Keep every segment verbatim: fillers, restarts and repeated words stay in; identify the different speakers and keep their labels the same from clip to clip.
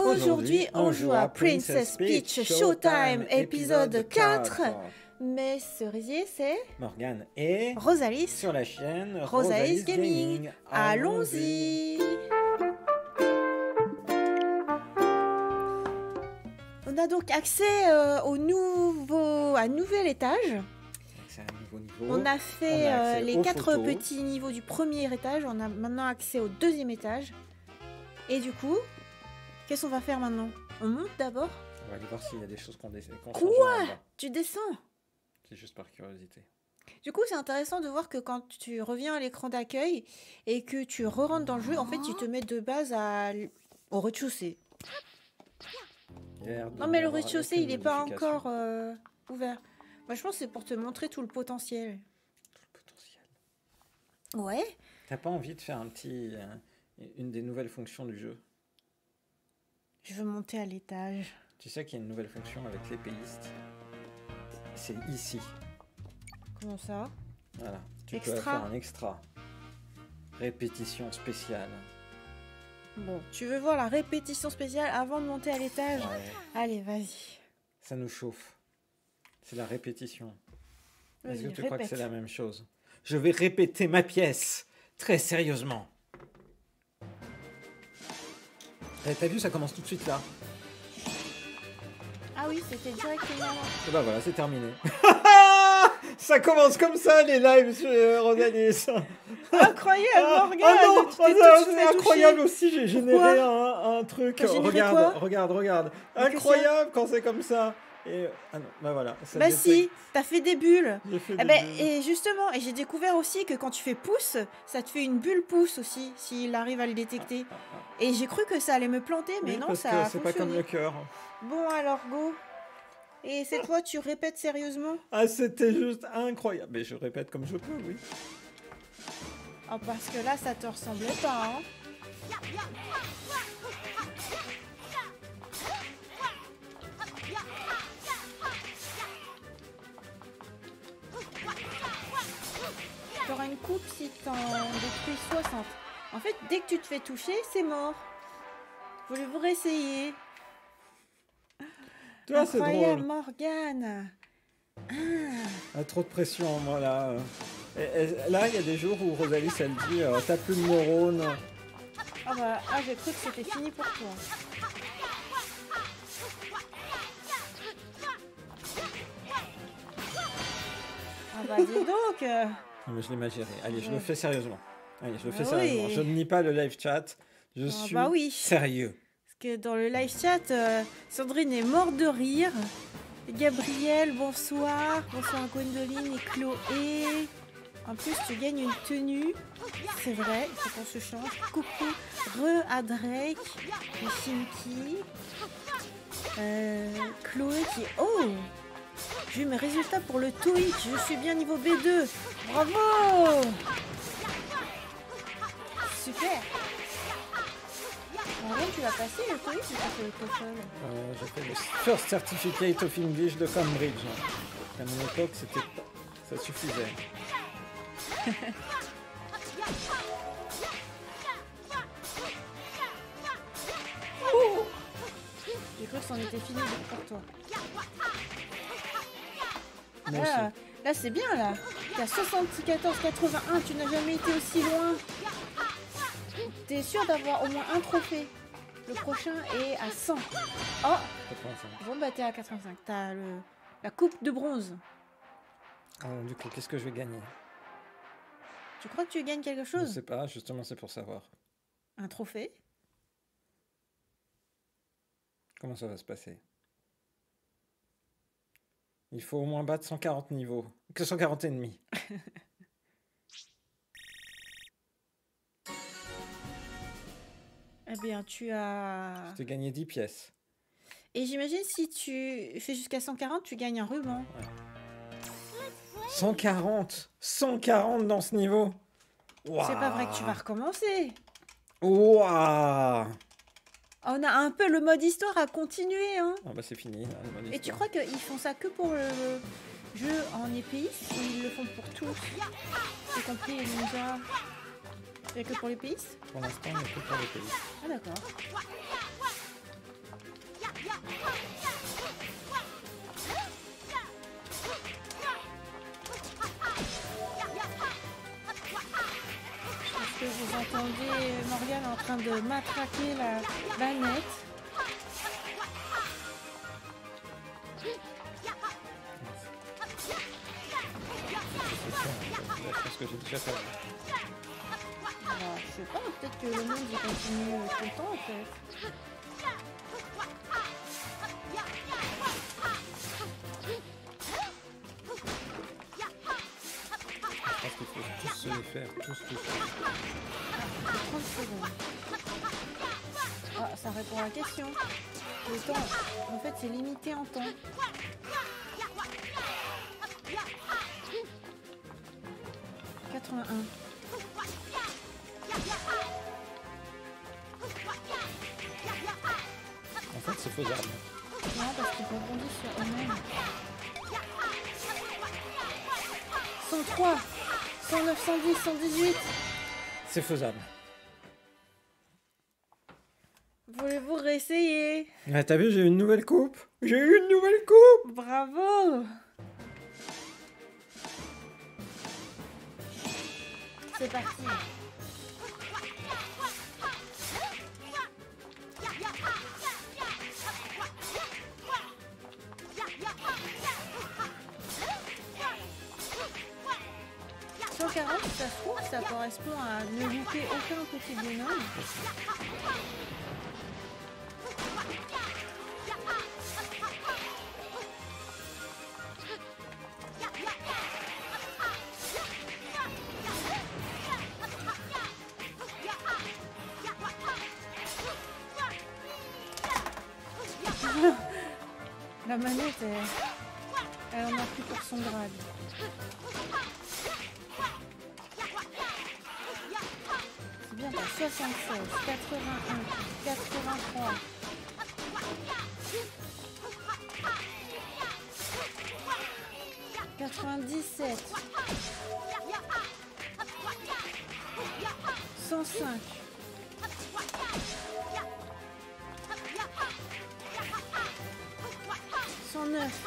Speaker 1: Aujourd'hui, on joue à Princess Peach Showtime épisode quatre. Mes cerisiers, c'est
Speaker 2: Morgane et
Speaker 1: Rosalie
Speaker 2: sur la chaîne
Speaker 1: Rosalie Gaming. Allons-y. On a donc accès euh, au nouveau, à un nouvel étage.
Speaker 2: C'est un nouveau niveau.
Speaker 1: On a fait
Speaker 2: On a
Speaker 1: euh,
Speaker 2: accès
Speaker 1: les
Speaker 2: aux
Speaker 1: quatre
Speaker 2: photos.
Speaker 1: petits niveaux du premier étage. On a maintenant accès au deuxième étage. Et du coup, qu'est-ce qu'on va faire maintenant? On monte d'abord?
Speaker 2: On va aller voir s'il y a des choses qu'on descend.
Speaker 1: Quoi? Tu descends?
Speaker 2: C'est juste par curiosité.
Speaker 1: Du coup, c'est intéressant de voir que quand tu reviens à l'écran d'accueil et que tu re-rentres dans le jeu, en fait, ils te mettent de base à... au rez-de-chaussée. Non, mais le rez-de-chaussée, il n'est pas encore euh, ouvert. Moi, je pense que c'est pour te montrer tout le potentiel.
Speaker 2: Tout le potentiel.
Speaker 1: Ouais.
Speaker 2: T'as pas envie de faire un petit, euh, une des nouvelles fonctions du jeu?
Speaker 1: Je veux monter à l'étage.
Speaker 2: Tu sais qu'il y a une nouvelle fonction avec l'épéiste. C'est ici.
Speaker 1: Comment ça?
Speaker 2: Voilà. Tu
Speaker 1: Extra.
Speaker 2: peux faire un extra. Répétition spéciale.
Speaker 1: Bon, tu veux voir la répétition spéciale avant de monter à l'étage?
Speaker 2: Ouais.
Speaker 1: Allez, vas-y.
Speaker 2: Ça nous chauffe. C'est la répétition. Est-ce que
Speaker 1: Vas-y,
Speaker 2: tu crois que
Speaker 1: répète.
Speaker 2: c'est la même chose? Je vais répéter ma pièce. Très sérieusement. Eh, t'as vu, ça commence tout de suite là.
Speaker 1: Ah oui, c'était directement...
Speaker 2: Et bah voilà, c'est terminé. Ça commence comme ça les lives sur euh, Rosalie.
Speaker 1: Incroyable,
Speaker 2: Ah,
Speaker 1: Morgane!
Speaker 2: ah non,
Speaker 1: Tu t'es
Speaker 2: ah,
Speaker 1: tout de
Speaker 2: ça,
Speaker 1: suite
Speaker 2: c'est
Speaker 1: fait
Speaker 2: incroyable
Speaker 1: toucher.
Speaker 2: aussi, j'ai
Speaker 1: Pourquoi
Speaker 2: généré un, un truc.
Speaker 1: T'as généré
Speaker 2: Regarde,
Speaker 1: quoi?
Speaker 2: regarde, regarde.
Speaker 1: Qu'est-ce
Speaker 2: Incroyable quand c'est comme ça. Et ah non, bah voilà. Ça
Speaker 1: Bah
Speaker 2: détecte.
Speaker 1: si, t'as fait des bulles.
Speaker 2: J'ai fait
Speaker 1: Eh
Speaker 2: des
Speaker 1: ben,
Speaker 2: bulles.
Speaker 1: et justement, et j'ai découvert aussi que quand tu fais pouce, ça te fait une bulle pouce aussi, s'il arrive à le détecter. Et j'ai cru que ça allait me planter, mais
Speaker 2: Oui,
Speaker 1: non,
Speaker 2: parce
Speaker 1: ça
Speaker 2: que
Speaker 1: a
Speaker 2: c'est pas comme
Speaker 1: fonctionné.
Speaker 2: le cœur.
Speaker 1: Bon alors, go. Et cette fois, tu répètes sérieusement?
Speaker 2: Ah, c'était juste incroyable. Mais je répète comme je peux, oui.
Speaker 1: Oh, parce que là, ça te ressemblait pas, hein. T'auras une coupe si t'en détruis soixante. En fait, dès que tu te fais toucher, c'est mort. Voulez-vous réessayer?
Speaker 2: Tu vois, c'est
Speaker 1: Incroyable,
Speaker 2: drôle.
Speaker 1: Morgane. Ah.
Speaker 2: Ah, trop de pression, moi là. Et- et là, il y a des jours où Rosalie, elle dit euh, t'as plus de neurones.
Speaker 1: Ah bah, ah, j'ai cru que c'était fini pour toi. Ah bah, dis donc. euh,
Speaker 2: Non, mais je l'ai mal géré. Allez, je
Speaker 1: Ouais.
Speaker 2: le fais sérieusement. Allez, je le fais
Speaker 1: Ah
Speaker 2: sérieusement.
Speaker 1: oui.
Speaker 2: Je ne nie pas le live chat. Je
Speaker 1: Ah
Speaker 2: suis
Speaker 1: bah oui.
Speaker 2: sérieux.
Speaker 1: Parce que dans le live chat, euh, Sandrine est morte de rire. Gabriel, bonsoir. Bonsoir Gwendoline et Chloé. En plus, tu gagnes une tenue. C'est vrai, il faut qu'on se change. Coucou, re à Drake. Et Shinky. Euh, Chloé qui... Oh! J'ai eu mes résultats pour le TOEIC. Je suis bien niveau B deux. Bravo! Super! En vrai, tu vas passer le TOEIC ou tu fais le TOEFL?
Speaker 2: Euh, J'ai fait le First Certificate of English de Cambridge. À mon époque, c'était pas- ça suffisait.
Speaker 1: Oh, j'ai cru que c'en était fini pour toi.
Speaker 2: Moi
Speaker 1: Là,
Speaker 2: aussi.
Speaker 1: là c'est bien là. T'as soixante-quatorze quatre-vingt-un, tu n'as jamais été aussi loin. T'es sûr d'avoir au moins un trophée. Le prochain est à cent. Oh,
Speaker 2: quatre-vingt-cinq.
Speaker 1: bon bah t'es à quatre-vingt-cinq. T'as le... la coupe de bronze.
Speaker 2: Alors, du coup, qu'est-ce que je vais gagner?
Speaker 1: Tu crois que tu gagnes quelque
Speaker 2: Je
Speaker 1: chose?
Speaker 2: sais pas, justement, c'est pour savoir.
Speaker 1: Un trophée?
Speaker 2: Comment ça va se passer? Il faut au moins battre cent quarante niveaux. Que cent quarante ennemis.
Speaker 1: Eh bien, tu as...
Speaker 2: Je t'ai gagné dix pièces.
Speaker 1: Et j'imagine si tu fais jusqu'à cent quarante, tu gagnes un ruban.
Speaker 2: cent quarante cent quarante dans ce niveau.
Speaker 1: C'est pas vrai que tu vas recommencer.
Speaker 2: Waouh.
Speaker 1: On a un peu le mode histoire à continuer, hein.
Speaker 2: Ah bah c'est fini. hein, le mode
Speaker 1: Et tu
Speaker 2: histoire.
Speaker 1: crois qu'ils font ça que pour le jeu en épéiste ou ils le font pour tous, y compris les ninjas? Il n'y a que pour les pays?
Speaker 2: Pour l'instant, il n'y a que pour les pays.
Speaker 1: Ah d'accord. train de matraquer la manette.
Speaker 2: Je pense que j'ai déjà fait.
Speaker 1: Bah, je sais pas, peut-être que le monde il continue tout le temps en fait.
Speaker 2: Je pense qu'il faut tous se les faire, tous, tous.
Speaker 1: trente secondes. Ah, ça répond à la question. Le temps, en fait, c'est limité en temps. quatre-vingt-un.
Speaker 2: En fait, c'est faisable.
Speaker 1: Non, parce qu'ils rebondissent sur eux-mêmes. cent trois, cent neuf, cent dix, cent dix-huit.
Speaker 2: C'est faisable.
Speaker 1: Voulez-vous réessayer?
Speaker 2: Ah, t'as vu, j'ai eu une nouvelle coupe. J'ai eu une nouvelle coupe.
Speaker 1: Bravo! C'est parti. cent quarante, ça se trouve, ça correspond à ne louper aucun petit bonhomme. La manette, elle, elle en a plus pour son grade. C'est bien, t'as soixante-seize, quatre-vingt-un, quatre-vingt-trois. quatre-vingt-dix-sept. cent cinq. cent neuf.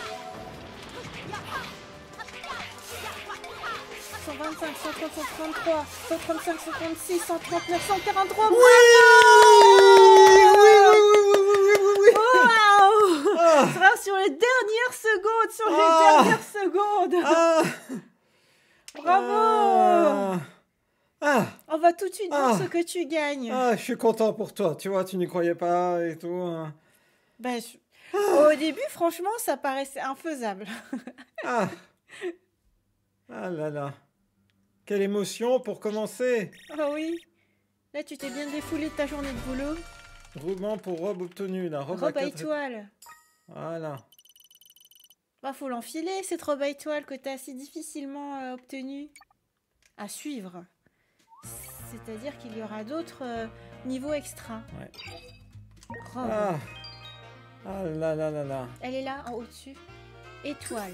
Speaker 1: cent vingt-cinq, cent trente, cent trente-trois, cent trente-cinq, cent trente-six, cent trente-neuf, cent quarante-trois.
Speaker 2: Oui, oui, oui, oui, oui, oui, oui, oui.
Speaker 1: Waouh!
Speaker 2: Ah.
Speaker 1: Ce sera sur les dernières secondes, sur les
Speaker 2: Ah.
Speaker 1: dernières secondes.
Speaker 2: Ah.
Speaker 1: Bravo!
Speaker 2: Ah. Ah.
Speaker 1: On va tout de suite voir
Speaker 2: Ah.
Speaker 1: ce que tu gagnes.
Speaker 2: Ah, je suis content pour toi. Tu vois, tu n'y croyais pas et tout. Hein.
Speaker 1: Ben, je- Au début, franchement, ça paraissait infaisable.
Speaker 2: Ah. Ah là là. Quelle émotion pour commencer.
Speaker 1: Ah oui. Là, tu t'es bien défoulé de ta journée de boulot.
Speaker 2: Roulement pour robe obtenue. La robe,
Speaker 1: Robe à
Speaker 2: quatre-
Speaker 1: étoile.
Speaker 2: Voilà.
Speaker 1: Bah, faut l'enfiler, cette robe à étoile que t'as si difficilement euh, obtenue. À suivre. C'est-à-dire qu'il y aura d'autres euh, niveaux extra.
Speaker 2: Ouais.
Speaker 1: Robe.
Speaker 2: Ah. Ah là là là là.
Speaker 1: Elle est là, en au-dessus. Étoile.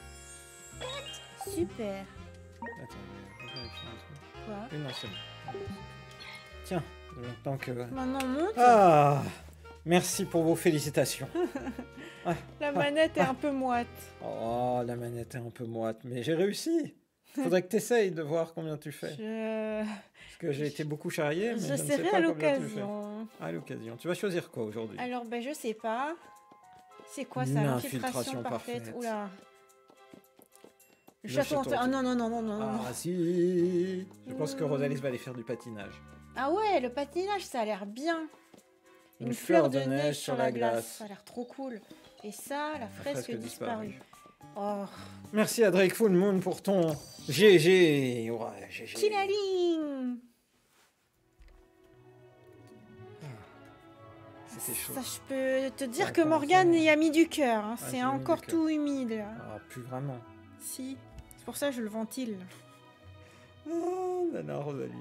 Speaker 1: Super.
Speaker 2: Attends, je vais vérifier un truc.
Speaker 1: Quoi?
Speaker 2: Oui, non, c'est bon. Tiens, maintenant que...
Speaker 1: Maintenant, on monte.
Speaker 2: Ah. Merci pour vos félicitations. Ah.
Speaker 1: La manette est un peu moite.
Speaker 2: Oh, la manette est un peu moite, mais j'ai réussi. Faudrait que tu essayes de voir combien tu fais.
Speaker 1: Je...
Speaker 2: Parce que j'ai été beaucoup charrié, mais je, ne sais
Speaker 1: J'essaierai
Speaker 2: pas
Speaker 1: à
Speaker 2: combien tu fais.
Speaker 1: l'occasion.
Speaker 2: À l'occasion. Tu vas choisir quoi aujourd'hui?
Speaker 1: Alors, ben, je sais pas. C'est quoi ça?
Speaker 2: Une
Speaker 1: L'infiltration
Speaker 2: infiltration
Speaker 1: parfaite.
Speaker 2: parfaite.
Speaker 1: Oula.
Speaker 2: Le
Speaker 1: Château
Speaker 2: château
Speaker 1: hanté. Ah
Speaker 2: hanté.
Speaker 1: non, non, non, non, non. non.
Speaker 2: Ah si. Je pense que
Speaker 1: Mmh.
Speaker 2: Rosalis va aller faire du patinage.
Speaker 1: Ah ouais, le patinage, ça a l'air bien.
Speaker 2: Une,
Speaker 1: Une, fleur de neige sur la glace. Ça a l'air trop cool. Et ça, la fresque,
Speaker 2: fresque
Speaker 1: disparue.
Speaker 2: disparue.
Speaker 1: Oh.
Speaker 2: Merci à Drake Full Moon pour ton G G. Ouais, G G.
Speaker 1: Kilaling.
Speaker 2: C'était chaud.
Speaker 1: Ça, je peux te dire
Speaker 2: Ça a
Speaker 1: que Morgane
Speaker 2: commencé.
Speaker 1: y a mis du cœur. hein.
Speaker 2: Ah,
Speaker 1: C'est
Speaker 2: j'ai mis du
Speaker 1: encore
Speaker 2: cœur.
Speaker 1: tout humide là.
Speaker 2: Ah, plus vraiment.
Speaker 1: Si. C'est pour ça que je le ventile.
Speaker 2: Oh, Nana Rosalis.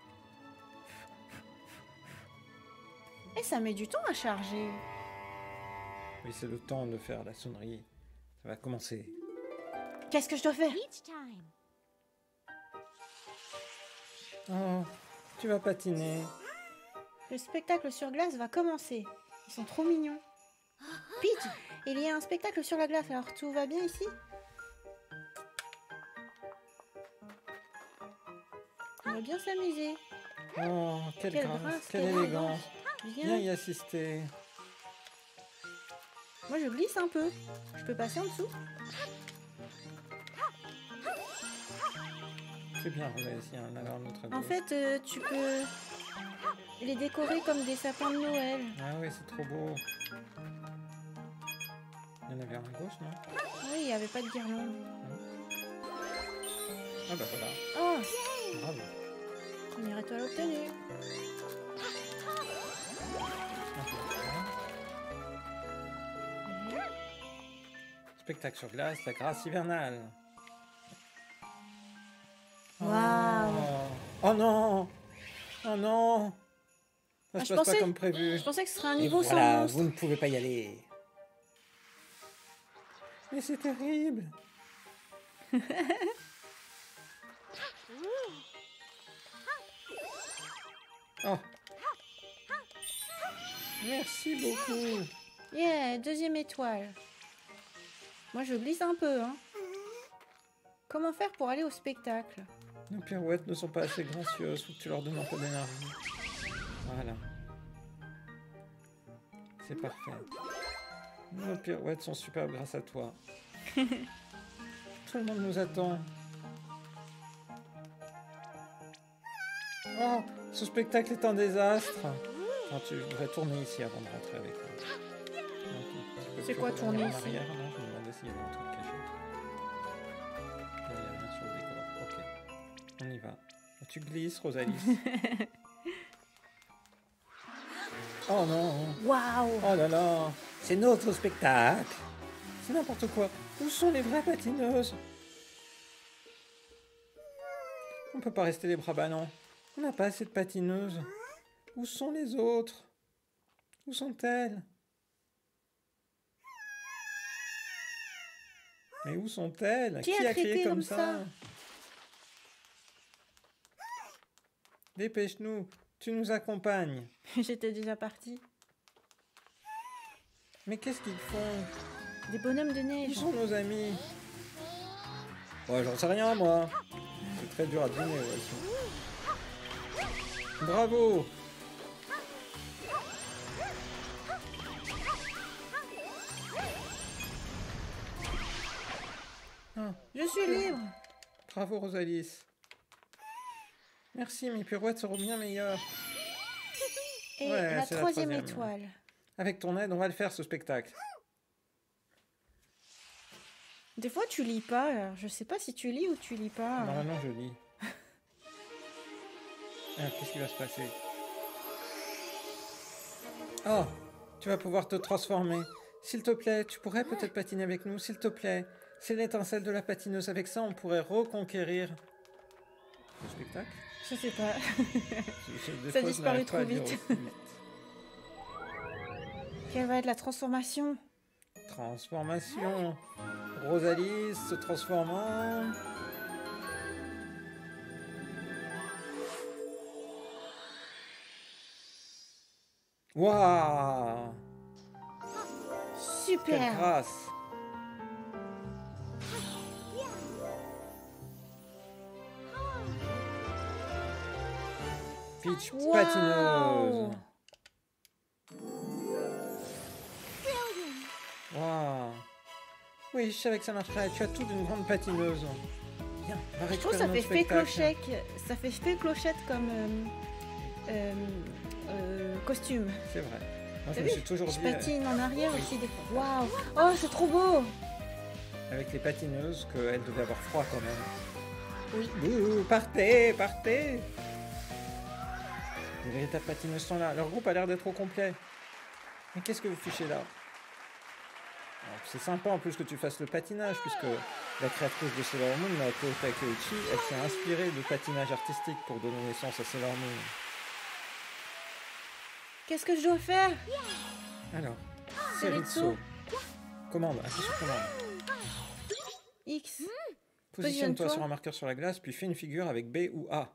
Speaker 1: Et ça met du temps à charger.
Speaker 2: Oui, c'est le temps de faire la sonnerie. Ça va commencer.
Speaker 1: Qu'est-ce que je dois faire?
Speaker 3: Beach time.
Speaker 2: Oh, tu vas patiner.
Speaker 1: Le spectacle sur glace va commencer. Ils sont trop mignons. Peach, il y a un spectacle sur la glace, alors tout va bien ici? On va bien s'amuser.
Speaker 2: Oh, quelle,
Speaker 1: Quelle
Speaker 2: grâce,
Speaker 1: grâce,
Speaker 2: quelle
Speaker 1: quelle
Speaker 2: élégance.
Speaker 1: Viens.
Speaker 2: Viens y assister.
Speaker 1: Moi, je glisse un peu. Je peux passer en dessous?
Speaker 2: C'est bien, on va essayer un alors notre à
Speaker 1: En
Speaker 2: gauche.
Speaker 1: fait, euh, tu peux les décorer comme des sapins de Noël.
Speaker 2: Ah oui, c'est trop beau. Il y en avait un à gauche, non?
Speaker 1: Oui, il n'y avait pas de guirlande.
Speaker 2: Ah bah voilà,
Speaker 1: Oh,
Speaker 2: bravo.
Speaker 1: première étoile obtenue.
Speaker 2: Ok. Spectacle sur glace, la grâce hivernale.
Speaker 1: Waouh.
Speaker 2: Oh. Oh non. Oh non. Ça
Speaker 1: Ah,
Speaker 2: se
Speaker 1: je
Speaker 2: passe
Speaker 1: pensais-
Speaker 2: pas comme prévu.
Speaker 1: Je pensais que ce serait un
Speaker 2: Et
Speaker 1: niveau
Speaker 2: voilà,
Speaker 1: sans monstre.
Speaker 2: vous ne pouvez pas y aller. Mais c'est terrible. Oh. Merci beaucoup.
Speaker 1: Yeah, deuxième étoile. Moi, je glisse un peu, hein. Comment faire pour aller au spectacle?
Speaker 2: Nos pirouettes ne sont pas assez gracieuses, faut que tu leur donnes un peu d'énergie. Voilà. C'est parfait. Nos pirouettes sont superbes grâce à toi. Tout le monde nous attend. Oh, ce spectacle est un désastre. Oh, tu devrais tourner ici avant de rentrer avec moi.
Speaker 1: C'est quoi tourner
Speaker 2: en
Speaker 1: ici?
Speaker 2: arrière, non, je me demandais s'il y avait un truc caché. Non, il n'y a rien sur le décor. Ok. On y va. Tu glisses, Rosalie. Oh non.
Speaker 1: Waouh.
Speaker 2: Oh là là. C'est notre spectacle. C'est n'importe quoi. Où sont les vraies patineuses? On peut pas rester les bras ballants. On n'a pas assez de patineuses. Où sont les autres? Où sont-elles? Mais où sont-elles?
Speaker 1: Qui a crié comme ça?
Speaker 2: Dépêche-nous, tu nous accompagnes.
Speaker 1: J'étais déjà partie.
Speaker 2: Mais qu'est-ce qu'ils font?
Speaker 1: Des bonhommes de
Speaker 2: Où
Speaker 1: neige.
Speaker 2: sont nos amis? Ouais, j'en sais rien, moi. C'est très dur à deviner, ouais. Bravo! Ah,
Speaker 1: Je suis libre.
Speaker 2: bravo, Rosalis. Merci, mes pirouettes seront bien meilleures.
Speaker 1: Et
Speaker 2: Ouais,
Speaker 1: la
Speaker 2: c'est la
Speaker 1: troisième
Speaker 2: troisième.
Speaker 1: étoile.
Speaker 2: Avec ton aide, on va le faire, ce spectacle.
Speaker 1: Des fois, tu lis pas. Alors, je sais pas si tu lis ou tu lis pas.
Speaker 2: Normalement, je lis. Ah, qu'est-ce qui va se passer? Oh, tu vas pouvoir te transformer. S'il te plaît, tu pourrais peut-être patiner avec nous, s'il te plaît. C'est l'étincelle de la patineuse. Avec ça, on pourrait reconquérir le spectacle.
Speaker 1: Je sais pas.
Speaker 2: Je- je- des
Speaker 1: Ça a
Speaker 2: fois, je
Speaker 1: disparu
Speaker 2: n'arrive
Speaker 1: trop
Speaker 2: pas à dire
Speaker 1: vite.
Speaker 2: aussi vite.
Speaker 1: Quelle va être la transformation?
Speaker 2: Transformation. Rosalie se transformant. Waouh! Quelle
Speaker 1: Super.
Speaker 2: grâce! Peach
Speaker 1: Wow.
Speaker 2: patineuse. Waouh! Oui, je savais que ça marcherait. Tu as tout d'une grande patineuse. Bien, on va
Speaker 1: Je trouve que
Speaker 2: récupérer
Speaker 1: ça
Speaker 2: notre
Speaker 1: fait fée
Speaker 2: spectacle.
Speaker 1: clochette. Ça fait fée clochette comme euh, euh, euh, costume.
Speaker 2: C'est vrai. Moi, je
Speaker 1: T'as
Speaker 2: me
Speaker 1: vu?
Speaker 2: suis toujours
Speaker 1: Je
Speaker 2: dit, euh,
Speaker 1: patine en arrière aussi des fois. Waouh. Oh, c'est trop beau.
Speaker 2: avec les patineuses, qu'elles devaient avoir froid quand même.
Speaker 1: Oui.
Speaker 2: Bouh, partez, partez! Les véritables patineuses sont là. Leur groupe a l'air d'être au complet. Mais qu'est-ce que vous fichez là? Alors, c'est sympa en plus que tu fasses le patinage, puisque la créatrice de Sailor Moon, Naoko Takeuchi, elle s'est inspirée de patinage artistique pour donner naissance à Sailor Moon.
Speaker 1: Qu'est-ce que je dois faire?
Speaker 2: Alors,
Speaker 1: Série de
Speaker 2: Seritsu.
Speaker 1: saut.
Speaker 2: Commande, appuie sur commande.
Speaker 1: X.
Speaker 2: Positionne-toi
Speaker 1: Positionne-toi.
Speaker 2: sur un marqueur sur la glace, puis fais une figure avec B ou A.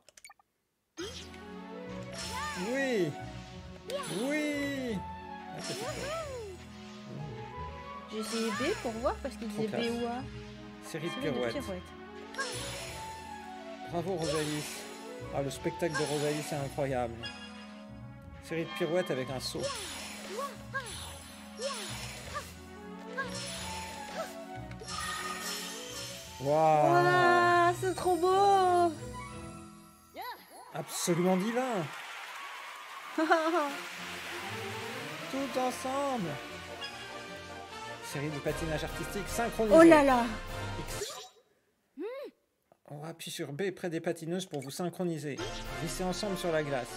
Speaker 2: Oui! Oui! Ah, ça fait quoi?
Speaker 1: J'ai essayé B pour voir parce qu'il disait
Speaker 2: Trop classe.
Speaker 1: B ou A.
Speaker 2: Série de
Speaker 1: Série de
Speaker 2: pirouettes.
Speaker 1: pirouettes.
Speaker 2: Bravo Rosalie. Ah, le spectacle de Rosalie, c'est incroyable. Série de pirouettes avec un saut. Waouh!
Speaker 1: Waouh, c'est trop beau.
Speaker 2: Absolument divin! Tout ensemble! Série de patinage artistique synchronisé.
Speaker 1: Oh là là.
Speaker 2: On appuie sur B près des patineuses pour vous synchroniser. Glissez ensemble sur la glace.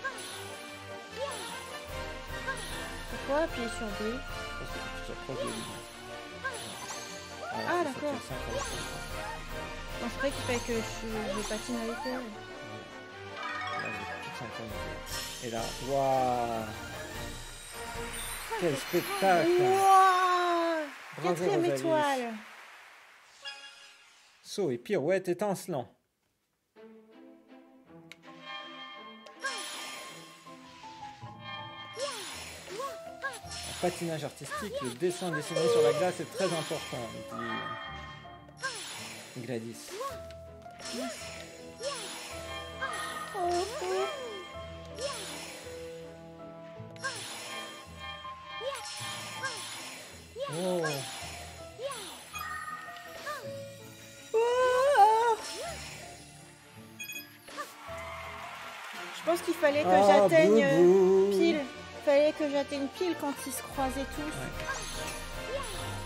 Speaker 1: Pourquoi appuyer sur B?
Speaker 2: Parce que tu t'approches de lui. Voilà,
Speaker 1: Ah,
Speaker 2: ça
Speaker 1: d'accord.
Speaker 2: s'appelle synchronisation.
Speaker 1: Non, c'est vrai qu'il fallait que je, je patine avec elle.
Speaker 2: Là, j'ai tout synchronisé. Et là, waouh! Quel spectacle!
Speaker 1: Wouah,
Speaker 2: Bravo,
Speaker 1: quatrième
Speaker 2: Rosalie.
Speaker 1: étoile.
Speaker 2: Saut et pirouette étincelant. En patinage artistique, le dessin dessiné sur la glace est très important, dit Gladys.
Speaker 1: Oh, oh.
Speaker 2: Oh,
Speaker 1: Oh. Je pense qu'il fallait que
Speaker 2: ah,
Speaker 1: j'atteigne euh,
Speaker 2: boubou.
Speaker 1: pile. Il fallait que j'atteigne pile quand ils se croisaient tous.
Speaker 2: Ouais.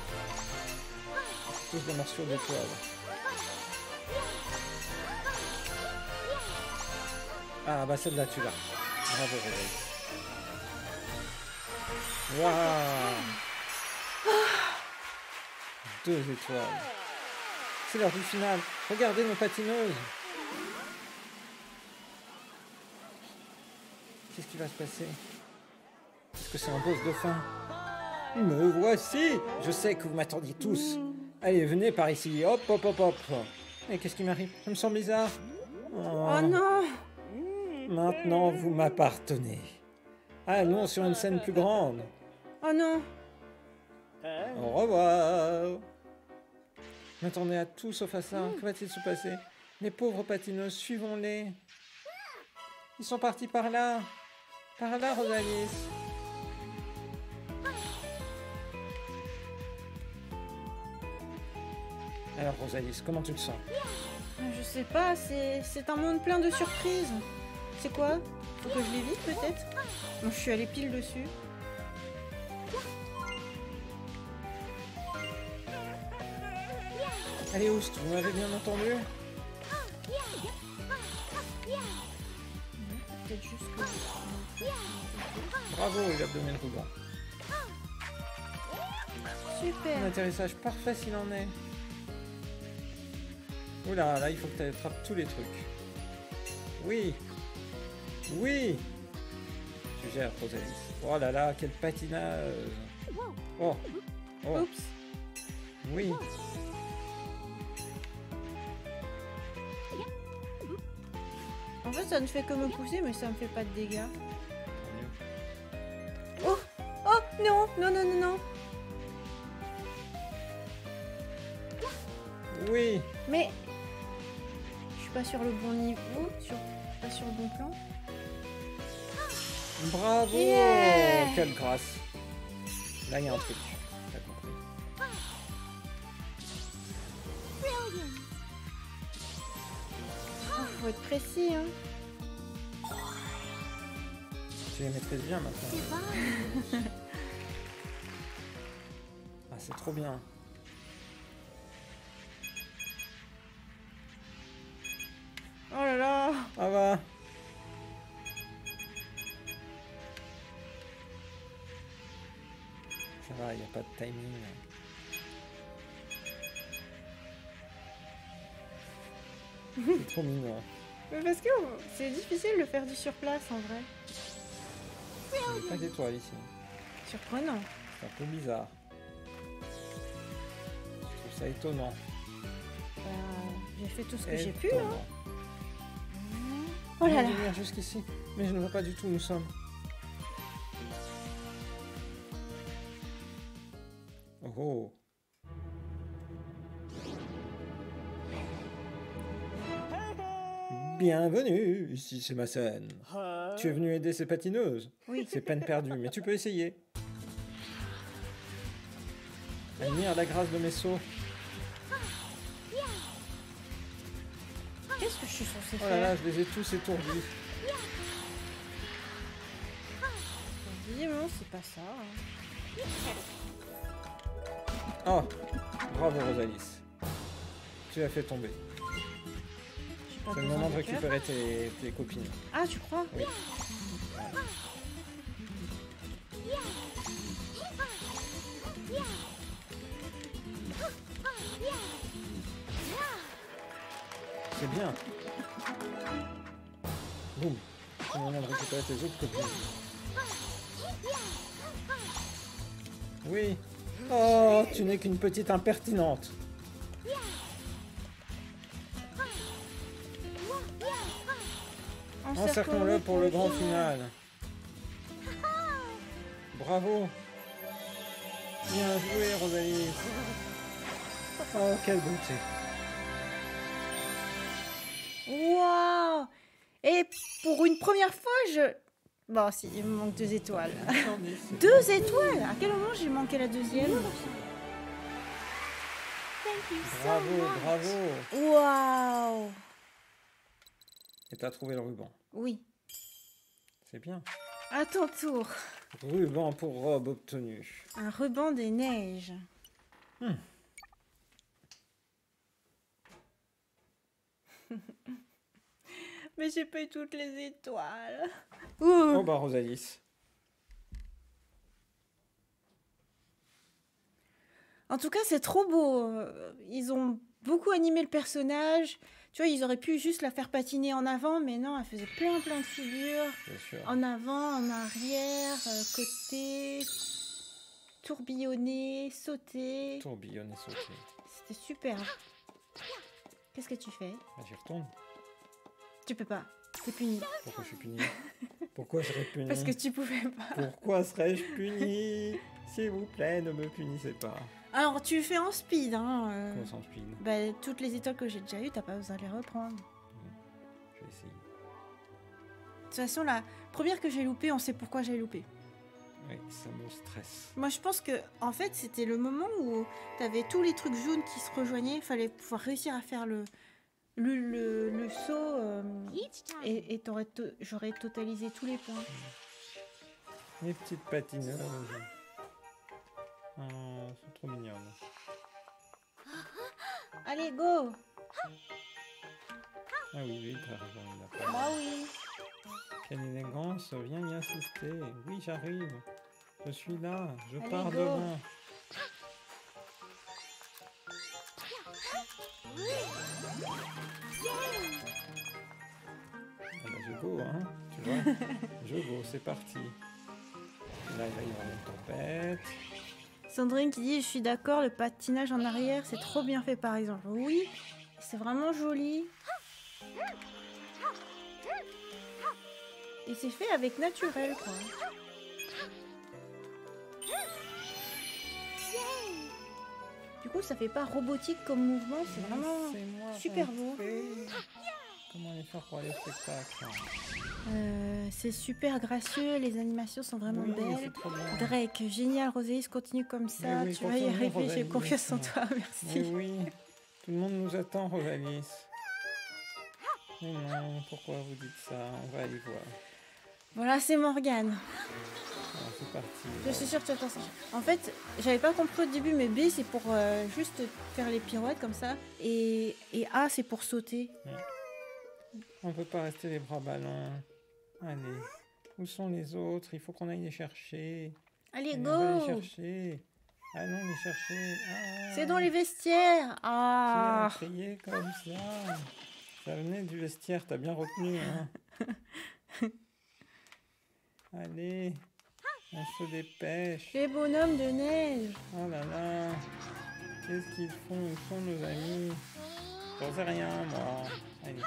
Speaker 2: Tous des morceaux d'étoiles. Ah bah celle-là tu l'as. Bravo Rosalie. Waouh. Deux étoiles. C'est l'heure du final. Regardez nos patineuses. Qu'est-ce qui va se passer? Est-ce que c'est un boss de fin? Me voici. Je sais que vous m'attendiez tous. Allez, venez par ici. Hop, hop, hop, hop. Et qu'est-ce qui m'arrive? Ça me semble bizarre. Oh.
Speaker 1: Oh non.
Speaker 2: Maintenant, vous m'appartenez. Allons sur une scène plus grande.
Speaker 1: Oh non.
Speaker 2: Au revoir. M'attendez à tout sauf à ça. Que va-t-il se passer? Les pauvres patineuses, suivons-les. Ils sont partis par là. Par là, Rosalie. Alors, Rosalie, comment tu te sens?
Speaker 1: Je sais pas, c'est c'est un monde plein de surprises. C'est quoi? Faut que je l'évite peut-être? Bon, je suis allée pile dessus.
Speaker 2: Allez, Oust, vous m'avez bien entendu?
Speaker 1: Peut-être juste que...
Speaker 2: Bravo, il a donné le ruban.
Speaker 1: Super.
Speaker 2: Un atterrissage parfait s'il en est. Oula, là, il faut que tu attrapes tous les trucs. Oui. Oui. Tu gères, Rosalie. Oh là là, quel patinage. Oh. Oh.
Speaker 1: Oups.
Speaker 2: Oui.
Speaker 1: En fait, ça ne fait que me pousser, mais ça me fait pas de dégâts. Oh. Oh non, non, non, non, non.
Speaker 2: Oui.
Speaker 1: Mais je suis pas sur le bon niveau, sur... pas sur le bon plan.
Speaker 2: Bravo.
Speaker 1: Yeah.
Speaker 2: Quelle grâce. Là, il y a un truc. T'as compris.
Speaker 1: Oh, faut être précis, hein.
Speaker 2: Tu les maîtrises bien maintenant. Ah, c'est trop bien.
Speaker 1: Oh là là.
Speaker 2: Ah va. Ça va, il n'y a pas de timing. C'est trop mignon.
Speaker 1: Mais parce que c'est difficile de faire du surplace en vrai.
Speaker 2: Il n'y a pas d'étoiles ici.
Speaker 1: Surprenant.
Speaker 2: C'est un peu bizarre. Je trouve ça étonnant.
Speaker 1: Bah, j'ai fait tout ce que j'ai pu,
Speaker 2: Étonnant.
Speaker 1: hein. Oh là
Speaker 2: Je
Speaker 1: là.
Speaker 2: vais venir jusqu'ici, mais je ne vois pas du tout où nous sommes. Oh oh. Bienvenue, ici c'est ma scène. Tu es venu aider ces patineuses.
Speaker 1: Oui.
Speaker 2: C'est peine perdue, mais tu peux essayer. Admire la grâce de mes sauts.
Speaker 1: Qu'est-ce que je suis censée
Speaker 2: Oh là
Speaker 1: faire?
Speaker 2: là, je les ai tous étourdis.
Speaker 1: Évidemment, c'est pas ça. Hein.
Speaker 2: Oh, bravo Rosalis. Tu as fait tomber.
Speaker 1: J'ai pas
Speaker 2: C'est le
Speaker 1: besoin
Speaker 2: moment de
Speaker 1: de cœur.
Speaker 2: récupérer tes, tes copines.
Speaker 1: Ah, tu crois?
Speaker 2: Oui. C'est bien. Boum. C'est le moment de récupérer tes autres copines. Oui. Oh, tu n'es qu'une petite impertinente. Encerclons-le pour le grand final. Bravo. Bien joué, Rosalie. Oh, quelle beauté.
Speaker 1: Waouh! Et pour une première fois, je... Bon, si, il me manque deux étoiles. Deux étoiles? À quel moment j'ai manqué la deuxième?
Speaker 2: Bravo, bravo.
Speaker 1: Waouh!
Speaker 2: Et t'as trouvé le ruban.
Speaker 1: Oui.
Speaker 2: C'est bien.
Speaker 1: À ton tour.
Speaker 2: Ruban pour robe obtenue.
Speaker 1: Un ruban des neiges.
Speaker 2: Hmm.
Speaker 1: Mais j'ai pas eu toutes les étoiles.
Speaker 2: Oh
Speaker 1: Ouh.
Speaker 2: bah Rosalis.
Speaker 1: En tout cas, c'est trop beau. Ils ont beaucoup animé le personnage. Tu vois, ils auraient pu juste la faire patiner en avant, mais non, elle faisait plein plein de figures.
Speaker 2: Bien sûr.
Speaker 1: En avant, en arrière, euh, côté, tourbillonner, sauter.
Speaker 2: Tourbillon et sauter.
Speaker 1: C'était super. Qu'est-ce que tu fais?
Speaker 2: Bah, j'y retourne.
Speaker 1: Tu peux pas. T'es puni.
Speaker 2: Pourquoi je suis puni? Pourquoi serais-je puni?
Speaker 1: Parce que tu pouvais pas.
Speaker 2: Pourquoi serais-je puni? S'il vous plaît, ne me punissez pas.
Speaker 1: Alors, tu fais en speed, hein. euh,
Speaker 2: Comment ça en speed?
Speaker 1: bah, toutes les étoiles que j'ai déjà eues, t'as pas besoin de les reprendre.
Speaker 2: Je vais essayer.
Speaker 1: De toute façon, la première que j'ai loupée, on sait pourquoi j'ai loupé.
Speaker 2: Oui, ça me stresse.
Speaker 1: Moi, je pense que, en fait, c'était le moment où t'avais tous les trucs jaunes qui se rejoignaient. Il fallait pouvoir réussir à faire le, le, le, le saut euh, et, et t'aurais to- j'aurais totalisé tous les points.
Speaker 2: Les petites patineuses. Oh, elles sont trop mignonnes.
Speaker 1: Allez, go!
Speaker 2: Ah oui, oui, t'as raison, il n'a pas.
Speaker 1: Bah oui.
Speaker 2: Quelle élégance, viens y assister. Oui, j'arrive. Je suis là, je
Speaker 1: Allez,
Speaker 2: pars
Speaker 1: go.
Speaker 2: devant. Ah bah, je go, hein, tu vois. Je go, c'est parti. Et là, il va y avoir une tempête.
Speaker 1: Sandrine qui dit, je suis d'accord, le patinage en arrière, c'est trop bien fait, par exemple. Oui, c'est vraiment joli. Et c'est fait avec naturel, quoi. Du coup, ça fait pas robotique comme mouvement, c'est vraiment
Speaker 2: Laissez-moi
Speaker 1: super beau.
Speaker 2: rentrer. Comment aller faire pour aller au spectacle?
Speaker 1: Euh, c'est super gracieux, les animations sont vraiment
Speaker 2: Oui,
Speaker 1: belles.
Speaker 2: c'est trop bien.
Speaker 1: Drake, génial, Rosalie, continue comme ça,
Speaker 2: Mais oui,
Speaker 1: tu vas y
Speaker 2: continue,
Speaker 1: arriver, j'ai
Speaker 2: Rosalie.
Speaker 1: confiance en toi, merci.
Speaker 2: Mais oui, tout le monde nous attend, Rosalis. Mais non, pourquoi vous dites ça? On va aller voir.
Speaker 1: Voilà, c'est Morgane.
Speaker 2: Alors, c'est parti.
Speaker 1: Je suis sûre que tu attends ça. En fait, j'avais pas compris au début, mais B c'est pour euh, juste faire les pirouettes comme ça. Et, et A c'est pour sauter.
Speaker 2: On peut pas rester les bras ballants. Allez, où sont les autres? Il faut qu'on aille les chercher.
Speaker 1: Allez,
Speaker 2: Allez, on va les
Speaker 1: go!
Speaker 2: chercher. Allons les chercher. Ah,
Speaker 1: C'est dans les vestiaires!
Speaker 2: Qui
Speaker 1: Ah!
Speaker 2: a crié comme ça? Ça venait du vestiaire, t'as bien retenu, hein? Allez, on se dépêche.
Speaker 1: Les bonhommes de neige!
Speaker 2: Oh là là, qu'est-ce qu'ils font? Où sont nos amis? J'en sais rien, moi. Allez.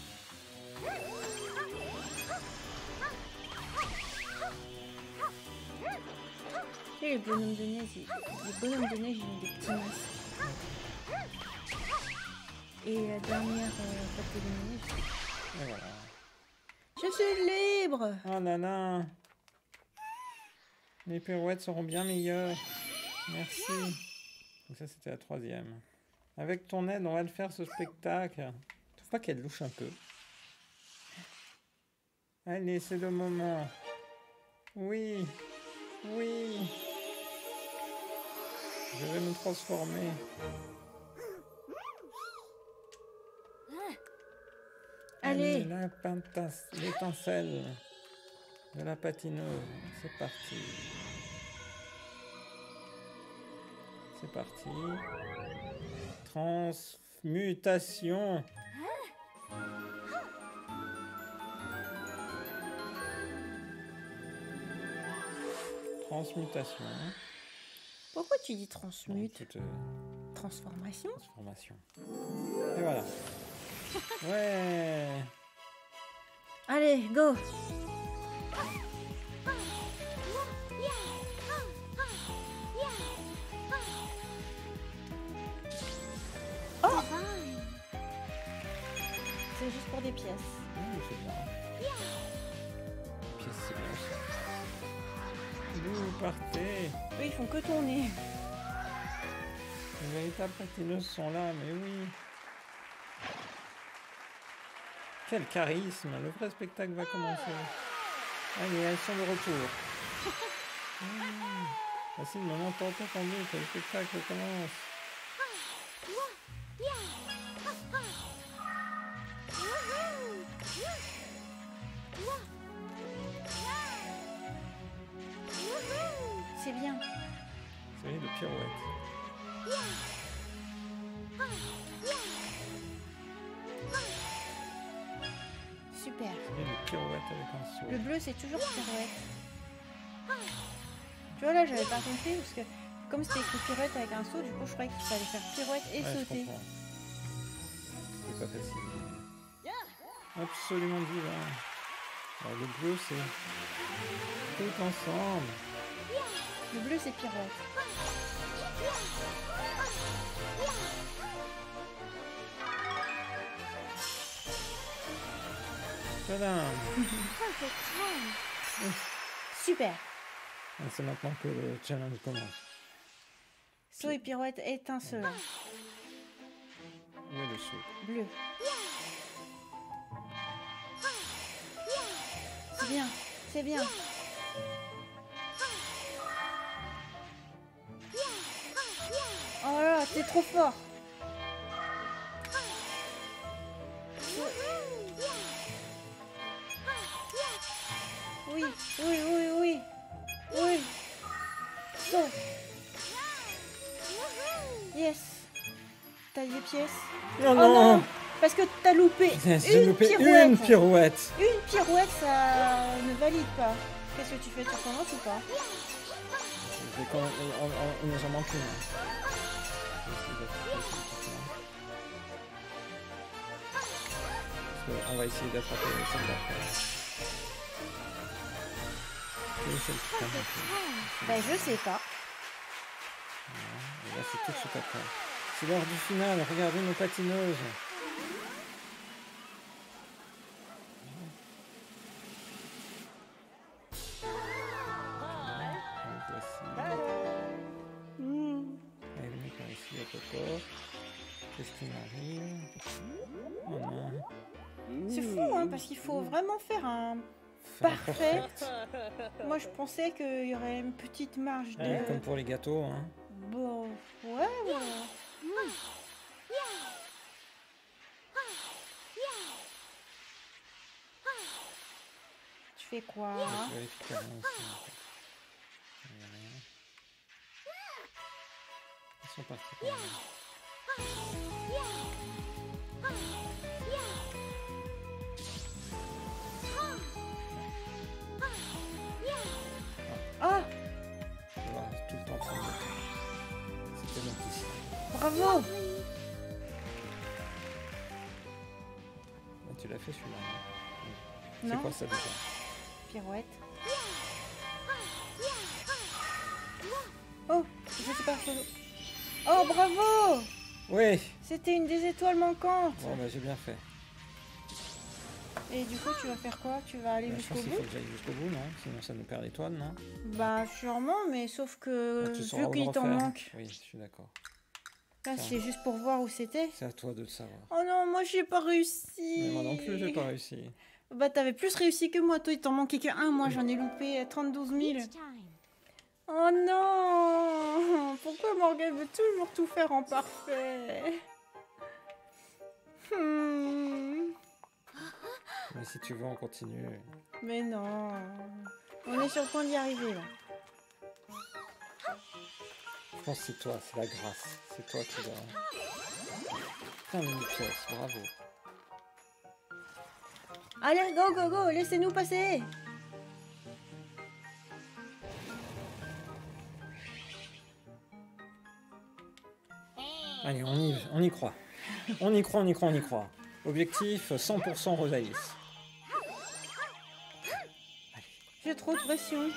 Speaker 1: Et les bonhommes de neige, ils- les bonhommes de neige, ils ont des petits masques. Et la dernière euh, bataille de neige,
Speaker 2: Et voilà.
Speaker 1: Je suis libre.
Speaker 2: Oh là là. Les pirouettes seront bien meilleures. Merci. Donc ça, c'était la troisième. Avec ton aide, on va le faire, ce spectacle. Tu trouves pas qu'elle louche un peu? Allez, c'est le moment. Oui. Oui. Je vais me transformer.
Speaker 1: Allez.
Speaker 2: La pintasse, l'étincelle de la patineuse. C'est parti. C'est parti. Transmutation. Transmutation.
Speaker 1: Pourquoi tu dis transmute?
Speaker 2: Toute, euh,
Speaker 1: Transformation?
Speaker 2: transformation. Et voilà. Ouais.
Speaker 1: Allez, go. Oh! C'est juste pour des pièces.
Speaker 2: Oui, c'est bien. Pièce, c'est bien ça. D'où vous partez?
Speaker 1: Eux, ils font que tourner.
Speaker 2: Les véritables patineuses sont là, mais oui. Quel charisme! Le vrai spectacle va commencer. Allez, elles sont de retour. Mmh. Voici le moment tant attendu que le spectacle commence.
Speaker 1: C'est bien.
Speaker 2: Série de pirouettes.
Speaker 1: Super.
Speaker 2: Série de pirouettes avec un saut.
Speaker 1: Le bleu, c'est toujours pirouette. Tu vois, là, j'avais pas compris parce que comme c'était écrit pirouette avec un saut, du coup, je croyais qu'il fallait faire pirouette et
Speaker 2: Ouais, je
Speaker 1: sauter.
Speaker 2: comprends. C'est pas facile. Absolument divin. Alors, le bleu, c'est tout ensemble.
Speaker 1: Le bleu, c'est pirouette.
Speaker 2: Tadam!
Speaker 1: Super.
Speaker 2: Ah, c'est maintenant que le challenge commence.
Speaker 1: Saut et pirouette étincelant.
Speaker 2: Où est le saut?
Speaker 1: Bleu. C'est bien. C'est bien. Oh là là, t'es trop fort. Oui, oui, oui, oui. Oui. Saut. Yes. T'as des pièces.
Speaker 2: Oh
Speaker 1: Oh
Speaker 2: non!
Speaker 1: non, parce que t'as loupé
Speaker 2: J'ai
Speaker 1: une
Speaker 2: loupé
Speaker 1: pirouette.
Speaker 2: une pirouette!
Speaker 1: Une pirouette, ça ne valide pas. Qu'est-ce que tu fais? Tu recommences ou pas?
Speaker 2: Je vais quand même... on- on- Il nous en manque une. Je vais essayer d'attraper celle-ci. Parce qu'on va essayer d'attraper celle d'après. Quelle est celle qui t'a manqué?
Speaker 1: Ben je sais pas.
Speaker 2: Et là, c'est tout de suite après. C'est l'heure du final. Regardez nos patineuses. Donc, voici.
Speaker 1: Hmm.
Speaker 2: Allez, venez par ici, hop, hop, hop. Qu'est-ce qui m'arrive? Oh non.
Speaker 1: C'est fou, hein, parce qu'il faut vraiment faire un
Speaker 2: Enfin,
Speaker 1: parfait.
Speaker 2: perfect.
Speaker 1: Moi, je pensais qu'il y aurait une petite marge de...
Speaker 2: Ouais, comme pour les gâteaux, hein.
Speaker 1: Bon, ouais, ouais. Tu fais quoi?
Speaker 2: Je vérifie qu'il y a rien ici, en fait. Il y a rien. Ils sont partis quand même.
Speaker 1: Ah,
Speaker 2: Je vois tout le temps prendre le temps. C'était donc ici.
Speaker 1: bravo.
Speaker 2: Ah, tu l'as fait celui-là, non?
Speaker 1: Non.
Speaker 2: C'est quoi ça déjà?
Speaker 1: Pirouette. Oh, je sais pas. faut- Oh, bravo.
Speaker 2: Oui!
Speaker 1: C'était une des étoiles manquantes.
Speaker 2: Bon, bah j'ai bien fait.
Speaker 1: Et du coup, tu vas faire quoi? Tu vas aller
Speaker 2: Bah, je
Speaker 1: jusqu'au
Speaker 2: pense qu'il
Speaker 1: bout?
Speaker 2: faut que j'aille jusqu'au bout, non? Sinon ça nous perd l'étoile, non?
Speaker 1: Bah, sûrement, mais sauf que
Speaker 2: Ah, tu sauras
Speaker 1: vu
Speaker 2: où le
Speaker 1: qu'il t'en
Speaker 2: refaire.
Speaker 1: manque,
Speaker 2: Oui, je suis d'accord.
Speaker 1: là,
Speaker 2: Ça.
Speaker 1: c'est juste pour voir où c'était.
Speaker 2: C'est à toi de le savoir.
Speaker 1: Oh non, moi, j'ai pas réussi.
Speaker 2: Mais moi non plus, j'ai pas réussi.
Speaker 1: Bah, t'avais plus réussi que moi. Toi, il t'en manquait que un. Moi, j'en ai loupé trente-douze mille. Oh non! Pourquoi Morgane veut toujours tout faire en parfait? Hmm.
Speaker 2: Mais si tu veux, on continue.
Speaker 1: Mais non. On est sur le point d'y arriver, là.
Speaker 2: Je pense que c'est toi, c'est la grâce. C'est toi qui dois... Putain, une pièce, bravo.
Speaker 1: Allez, go, go, go! Laissez-nous passer!
Speaker 2: Allez, on y, on y croit. On y croit, on y croit, on y croit. Objectif cent pour cent Rosalis.
Speaker 1: J'ai trop de pression.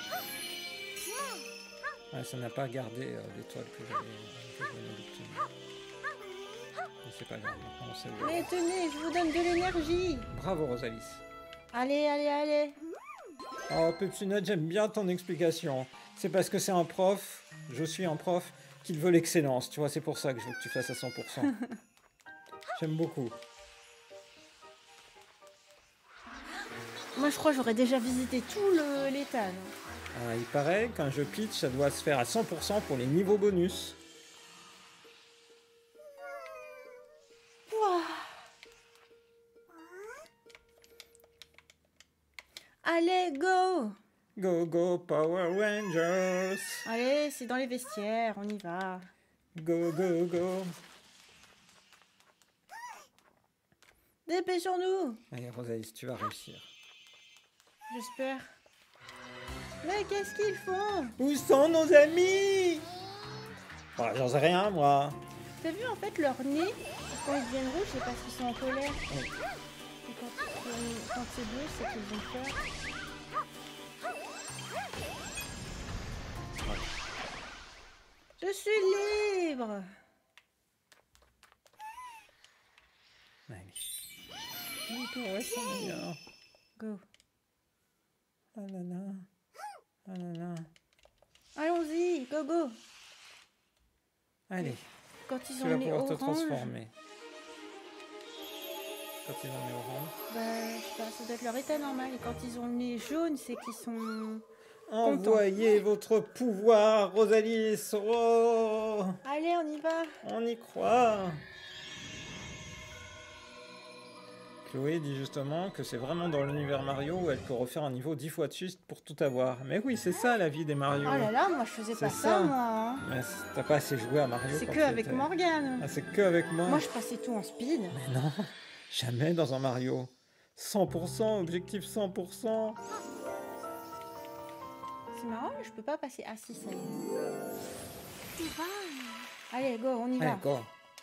Speaker 2: Ouais, ça n'a pas gardé euh, l'étoile que j'avais que je venais d'obtenir. Mais c'est pas grave, maintenant on sait où.
Speaker 1: Mais tenez, je vous donne de l'énergie.
Speaker 2: Bravo Rosalis.
Speaker 1: Allez, allez, allez.
Speaker 2: Oh Pepsinette, j'aime bien ton explication. C'est parce que c'est un prof, je suis un prof, qui veut l'excellence. Tu vois, c'est pour ça que je veux que tu fasses à cent pour cent. J'aime beaucoup.
Speaker 1: Moi, je crois que j'aurais déjà visité tout le- l'étal.
Speaker 2: Ah, il paraît qu'un jeu pitch, ça doit se faire à cent pour cent pour les niveaux bonus.
Speaker 1: Ouah. Allez, go!
Speaker 2: Go, go, Power Rangers!
Speaker 1: Allez, c'est dans les vestiaires, on y va.
Speaker 2: Go, go, go!
Speaker 1: Dépêchons-nous!
Speaker 2: Allez, Rosalis, tu vas réussir.
Speaker 1: J'espère. Mais qu'est-ce qu'ils font?
Speaker 2: Où sont nos amis? Oh, j'en sais rien, moi.
Speaker 1: T'as vu en fait leur nez? Quand ils deviennent rouges, c'est parce qu'ils sont en colère.
Speaker 2: Oui.
Speaker 1: Et quand, euh, quand c'est bleu, c'est qu'ils ont peur. Je suis libre!
Speaker 2: Allez. Nico, ouais, ça va bien.
Speaker 1: Go.
Speaker 2: Ah là là. Ah là là.
Speaker 1: Allons-y, go go!
Speaker 2: Allez,
Speaker 1: Quand ils
Speaker 2: tu
Speaker 1: ont
Speaker 2: vas
Speaker 1: les
Speaker 2: pouvoir te
Speaker 1: orange,
Speaker 2: transformer. Quand ils ont les orange.
Speaker 1: bah, je sais pas, ça doit être leur état normal. Et quand ils ont le nez jaune, c'est qu'ils sont...
Speaker 2: Envoyez votre pouvoir, Rosalis. Oh,
Speaker 1: Allez, on y va!
Speaker 2: on y croit. Chloé dit justement que c'est vraiment dans l'univers Mario où elle peut refaire un niveau dix fois de suite pour tout avoir. Mais oui, c'est ça la vie des Mario.
Speaker 1: Oh là là, moi je faisais
Speaker 2: C'est
Speaker 1: pas ça,
Speaker 2: ça.
Speaker 1: moi! hein.
Speaker 2: Mais t'as pas assez joué à Mario.
Speaker 1: C'est
Speaker 2: quand
Speaker 1: que
Speaker 2: tu
Speaker 1: avec
Speaker 2: étais-
Speaker 1: Morgane!
Speaker 2: Ah, c'est que avec moi.
Speaker 1: Moi je passais tout en speed.
Speaker 2: Mais non, jamais dans un Mario. cent pour cent, objectif cent pour cent.
Speaker 1: C'est marrant, mais je peux pas passer. Ah si, ça y est. Allez, go, on y va.
Speaker 2: Allez, go.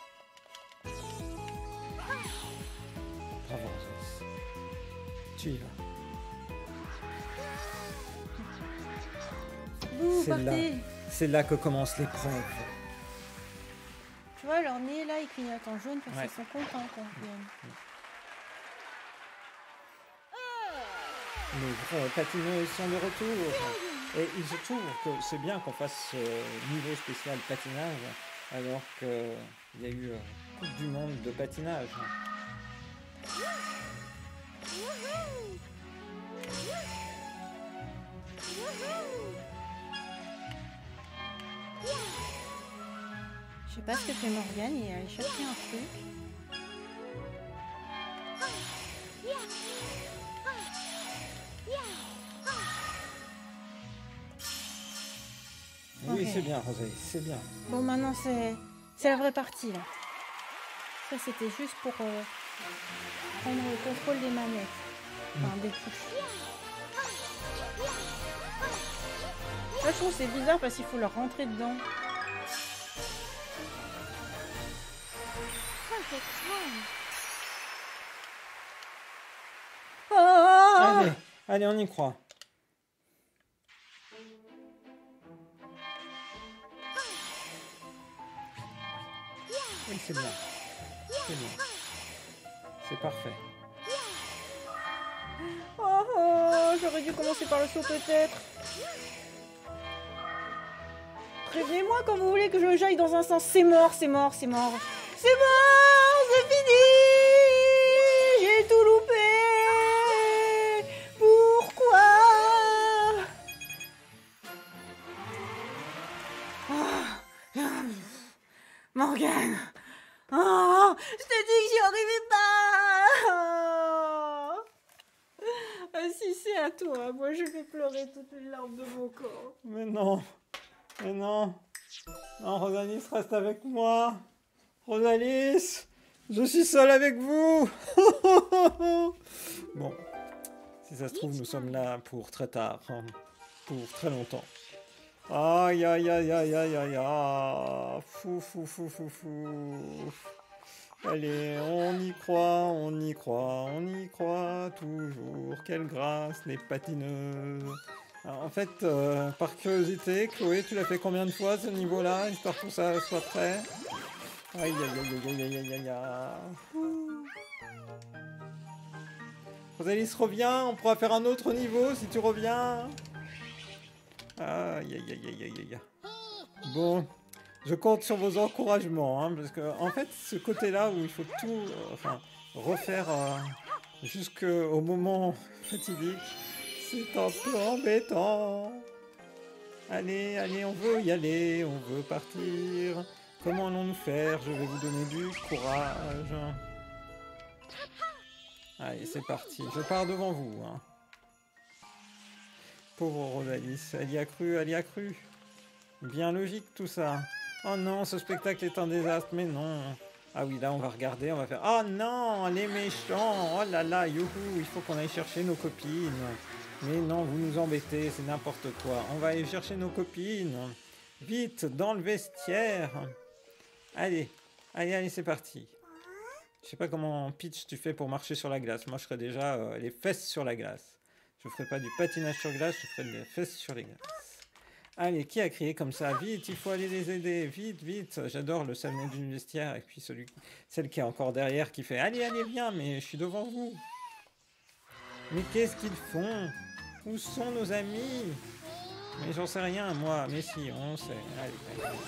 Speaker 2: Bravo, Rosalis. Tu y vas.
Speaker 1: Bouh,
Speaker 2: C'est là.
Speaker 1: partez!
Speaker 2: C'est là que commence l'épreuve.
Speaker 1: Tu vois, leur nez là, ils clignotent en jaune parce
Speaker 2: Ouais.
Speaker 1: qu'ils sont contents qu'on vienne.
Speaker 2: Les gros patineux sont de retour. Et il se trouve que c'est bien qu'on fasse ce niveau spécial patinage alors qu'il y a eu euh, Coupe du Monde de patinage.
Speaker 1: Je sais pas ce que fait Morgane, il a cherché un truc.
Speaker 2: Oui,
Speaker 1: Ok.
Speaker 2: c'est bien, Rosalie, c'est bien.
Speaker 1: Bon, maintenant c'est c'est la vraie partie là. Ça c'était juste pour euh, prendre le contrôle des manettes. Enfin, des touches. Là, je trouve que c'est bizarre parce qu'il faut leur rentrer dedans. Oh
Speaker 2: Allez, allez, on y croit. Oui, c'est bien. C'est bien. C'est parfait.
Speaker 1: Oh, j'aurais dû commencer par le saut peut-être. Prévenez-moi quand vous voulez que je j'aille dans un sens. C'est mort, c'est mort, c'est mort. C'est mort, c'est fini. J'ai tout loupé. Pourquoi? Oh. Morgane. Oh, je te dis que j'y arrivais pas. Oh. Ah, si c'est à toi, moi je vais pleurer toutes les larmes de mon corps.
Speaker 2: Mais non. Mais non. Non, Rosalis, reste avec moi. Rosalis, je suis seule avec vous. Bon, si ça se trouve, nous sommes là pour très tard. Hein, pour très longtemps. Aïe, aïe, aïe, aïe, aïe, aïe, aïe. Fou, fou, fou, fou, fou. Allez, on y croit, on y croit, on y croit toujours. Quelle grâce, les patineuses. Alors, en fait, euh, par curiosité, Chloé, tu l'as fait combien de fois ce niveau-là, histoire que ça soit prêt? Aïe, aïe, aïe, aïe, aïe, aïe, aïe, aïe. Rosalis, reviens, on pourra faire un autre niveau si tu reviens. Aïe, aïe, aïe, aïe, aïe, aïe. Bon, je compte sur vos encouragements, hein, parce que, en fait, ce côté-là où il faut tout, euh, enfin, refaire euh, jusqu'au moment fatidique, c'est un peu embêtant. Allez, allez, on veut y aller, on veut partir. Comment allons-nous faire? Je vais vous donner du courage. Allez, c'est parti. Je pars devant vous. Hein. Pauvre Rosalis, elle y a cru, elle y a cru. Bien logique tout ça. Oh non, ce spectacle est un désastre, mais non. Ah oui, là on va regarder, on va faire... Oh non, les méchants. Oh là là, youhou, il faut qu'on aille chercher nos copines. Mais non, vous nous embêtez, c'est n'importe quoi. On va aller chercher nos copines. Vite, dans le vestiaire. Allez, allez, allez, c'est parti. Je sais pas comment pitch tu fais pour marcher sur la glace. Moi, je ferais déjà euh, les fesses sur la glace. Je ferais pas du patinage sur glace, je ferais des fesses sur les glaces. Allez, qui a crié comme ça? Vite, il faut aller les aider. Vite, vite. J'adore le salon du vestiaire. Et puis celui, celle qui est encore derrière qui fait « Allez, allez, viens, mais je suis devant vous. » Mais qu'est-ce qu'ils font? Où sont nos amis? Mais j'en sais rien, moi. Mais si, on sait. Allez, allez.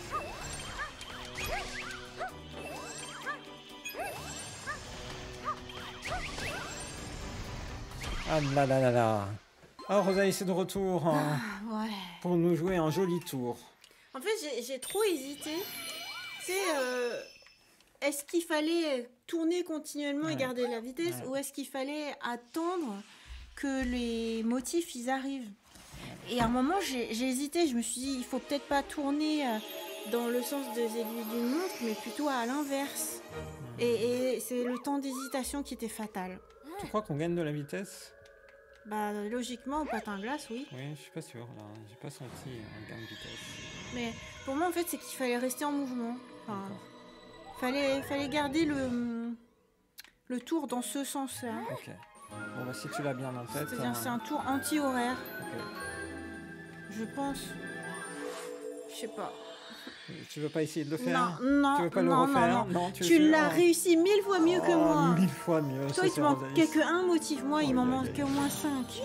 Speaker 2: Ah là là là là. Oh, Rosalie, c'est de retour hein,
Speaker 1: Ah, ouais.
Speaker 2: Pour nous jouer un joli tour.
Speaker 1: En fait, j'ai trop hésité. C'est euh, est-ce qu'il fallait tourner continuellement ouais. et garder la vitesse ouais. ou est-ce qu'il fallait attendre que les motifs ils arrivent? Et à un moment, j'ai hésité. Je me suis dit, il faut peut-être pas tourner euh, dans le sens des aiguilles d'une montre, mais plutôt à l'inverse. Et, et c'est le temps d'hésitation qui était fatal.
Speaker 2: Tu crois qu'on gagne de la vitesse?
Speaker 1: Bah logiquement au patin à glace, oui.
Speaker 2: Oui, je suis pas sûr là, j'ai pas senti un gain de vitesse.
Speaker 1: Mais pour moi en fait c'est qu'il fallait rester en mouvement. Enfin, fallait, fallait garder le, le tour dans ce sens-là.
Speaker 2: Ok. Bon bah si tu l'as bien en tête.
Speaker 1: C'est-à-dire
Speaker 2: hein...
Speaker 1: c'est un tour anti-horaire.
Speaker 2: Ok.
Speaker 1: Je pense. Je sais pas.
Speaker 2: Tu veux pas essayer de le faire?
Speaker 1: Non, non,
Speaker 2: tu veux pas
Speaker 1: non,
Speaker 2: le refaire?
Speaker 1: non, non.
Speaker 2: non tu
Speaker 1: tu l'as réussi mille fois mieux
Speaker 2: oh,
Speaker 1: que moi.
Speaker 2: Mille fois mieux.
Speaker 1: Toi, il te manquait que un motif. Moi, oh, il m'en manquait au moins cinq.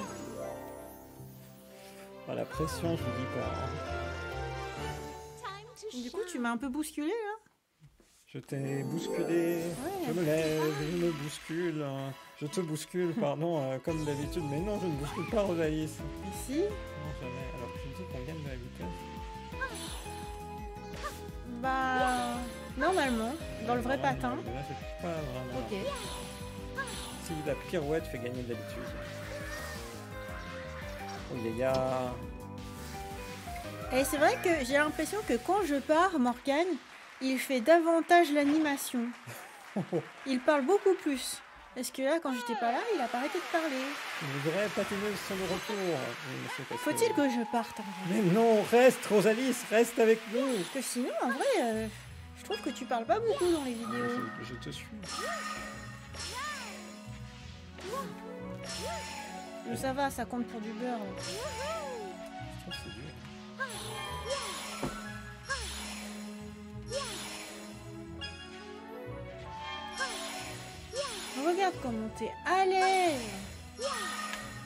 Speaker 2: Ah, la pression, je vous dis pas. Hein.
Speaker 1: Du coup, tu m'as un peu bousculé, là.
Speaker 2: Je t'ai bousculé. Ouais. Je me lève, je me bouscule. Je te bouscule, pardon, euh, comme d'habitude. Mais non, je ne bouscule pas, Rosalis.
Speaker 1: Mais si.
Speaker 2: Non, jamais. Alors, tu dis qu'on gagne de la vitesse.
Speaker 1: Bah, normalement, dans le vrai
Speaker 2: non,
Speaker 1: patin.
Speaker 2: Non, là, c'est pas vraiment.
Speaker 1: Ok.
Speaker 2: Si la pirouette fait gagner de l'habitude. Oh, il y a.
Speaker 1: Et c'est vrai que j'ai l'impression que quand je pars, Morgane, il fait davantage l'animation. Il parle beaucoup plus. Est-ce que là, quand j'étais pas là, il a pas arrêté de parler?
Speaker 2: Les vraies patineuses sont de retour.
Speaker 1: Faut-il que je parte?
Speaker 2: Mais non, reste, Rosalis, reste avec nous.
Speaker 1: Parce que sinon, en vrai, euh, je trouve que tu parles pas beaucoup dans les vidéos.
Speaker 2: Je, je te suis.
Speaker 1: Mais ça va, ça compte pour du beurre.
Speaker 2: Je trouve que c'est dur.
Speaker 1: Regarde comment t'es à l'aise.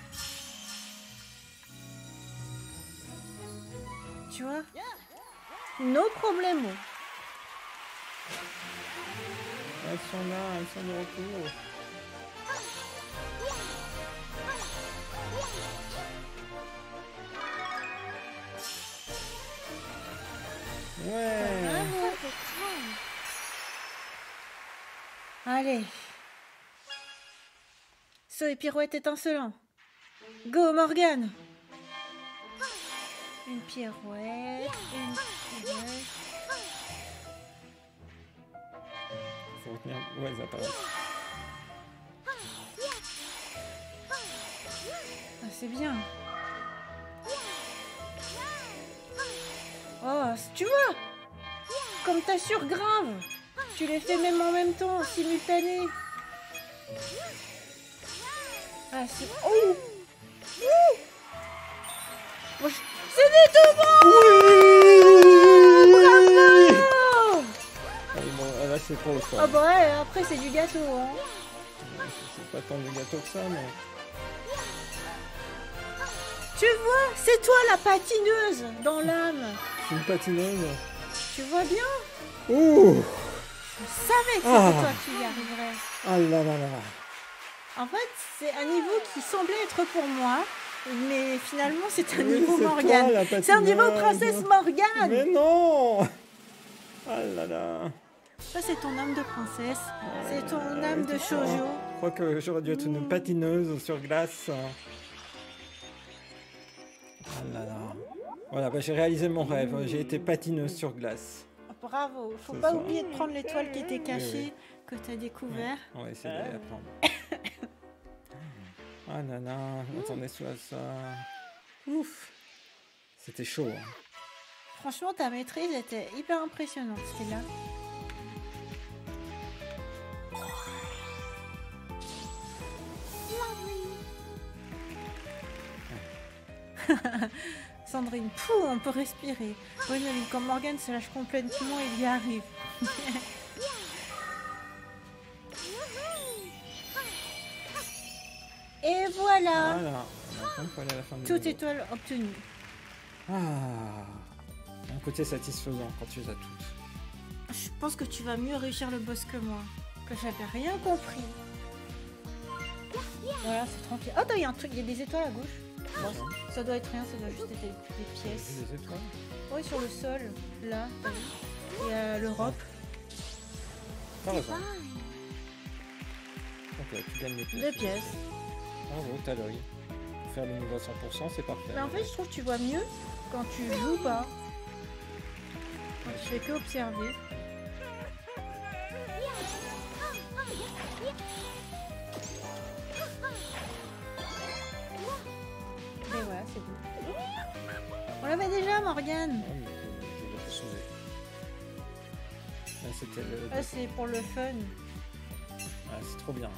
Speaker 1: tu vois. No problemo.
Speaker 2: Elles sont là, elles sont de retour. Ouais.
Speaker 1: Bravo. Allez. Saut et pirouette étincelant. Go Morgane. Une pirouette, une pirouette.
Speaker 2: Faut retenir où elles apparaissent.
Speaker 1: Ah, c'est bien. Oh, tu vois, comme t'assures grave. Tu les fais même en même temps, simultané. Ah, c'est... Oh, oh. Moi, je... C'est des tout bon.
Speaker 2: Oui.
Speaker 1: Bravo.
Speaker 2: Allez, bon, là c'est pour le soir.
Speaker 1: Ah bah ouais, après c'est du gâteau, hein.
Speaker 2: C'est pas tant du gâteau que ça, mais...
Speaker 1: Tu vois, c'est toi la patineuse dans l'âme.
Speaker 2: C'est une patineuse.
Speaker 1: Tu vois bien?
Speaker 2: Ouh.
Speaker 1: Je savais que c'était
Speaker 2: Ah.
Speaker 1: toi qui y arriverais.
Speaker 2: Ah là là là là.
Speaker 1: En fait, c'est un niveau qui semblait être pour moi, mais finalement c'est un
Speaker 2: Oui,
Speaker 1: niveau
Speaker 2: c'est toi,
Speaker 1: Morgane.
Speaker 2: la
Speaker 1: C'est un niveau
Speaker 2: patineuse.
Speaker 1: princesse Morgane.
Speaker 2: Mais non. Ah là là.
Speaker 1: Ça c'est ton âme de princesse, c'est ton
Speaker 2: Euh,
Speaker 1: âme de
Speaker 2: c'est ça.
Speaker 1: shoujo.
Speaker 2: Je crois que j'aurais dû être une
Speaker 1: Mm.
Speaker 2: patineuse sur glace. Ah là là. Voilà, bah, j'ai réalisé mon rêve. J'ai été patineuse sur glace.
Speaker 1: Bravo, faut
Speaker 2: C'est
Speaker 1: pas
Speaker 2: ça.
Speaker 1: oublier de prendre l'étoile qui était cachée,
Speaker 2: Oui,
Speaker 1: que t'as découvert.
Speaker 2: On va essayer de l'apprendre. Ah là là, attendez soit ça. Ouf. C'était chaud. Hein.
Speaker 1: Franchement, ta maîtrise était hyper impressionnante, Stella. Sandrine, pouh, on peut respirer. Gwénoline, quand Morgane se lâche complètement, il y arrive. Et voilà,
Speaker 2: Voilà. Maintenant, il faut aller à la fin du
Speaker 1: toute
Speaker 2: niveau.
Speaker 1: étoile obtenue.
Speaker 2: Ah. Un côté satisfaisant quand tu les as toutes.
Speaker 1: Je pense que tu vas mieux réussir le boss que moi. Que j'avais rien compris. Voilà, c'est tranquille. Oh, il y a un truc, il y a des étoiles à gauche. Bon, ça, ça doit être rien, ça doit juste être des, des pièces.
Speaker 2: J'ai vu les étoiles.
Speaker 1: Oui, sur le sol, là, t'as vu. Il y a l'Europe.
Speaker 2: T'as raison. Ok, tu gagnes les pièces.
Speaker 1: Deux pièces.
Speaker 2: Bravo, t'as l'œil. Pour faire le niveau à cent pour cent, c'est parfait.
Speaker 1: Mais en fait, je trouve que tu vois mieux quand tu joues pas. Quand tu fais que observer. Et voilà, c'est bon. On l'avait déjà, Morgane.
Speaker 2: Ah, mais je vais te sauver. Là, c'était le...
Speaker 1: Ah, c'est pour le fun.
Speaker 2: Ah, c'est trop bien.